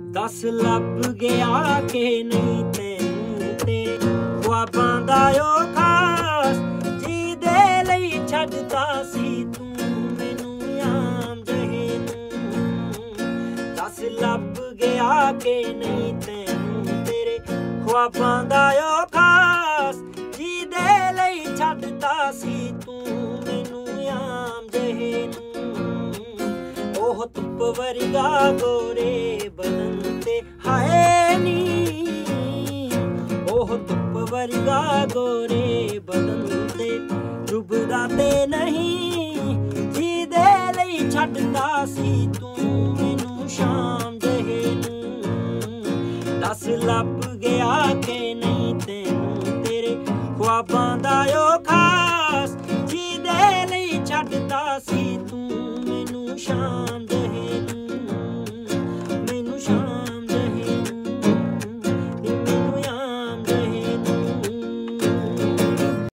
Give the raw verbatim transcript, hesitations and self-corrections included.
दस लभ गया के नहीं तैनूं तेरे ख्वाबां दा ओ खास जिहदे लई छड्डदा सी तू मैनूं आम जहे नूं। दस लभ गया के नहीं तैनूं तेरे ख्वाबां दा ओ खास जिहदे लई छड्डदा सी तू मैनूं आम जहे नूं। ओह धुप वर्गा गोरे बदन ते हाय नी, ओह धुप वर्गा गोरे बदन ते डुबदा ते नहीं जिहदे लई छड्डदा सी तू मैनूं शाम जहे नूं। दस लभ गया के नहीं तैनूं तेरे ख्वाबां दा ओ खास जिहदे लई छड्डदा सी तू मैनूं शाम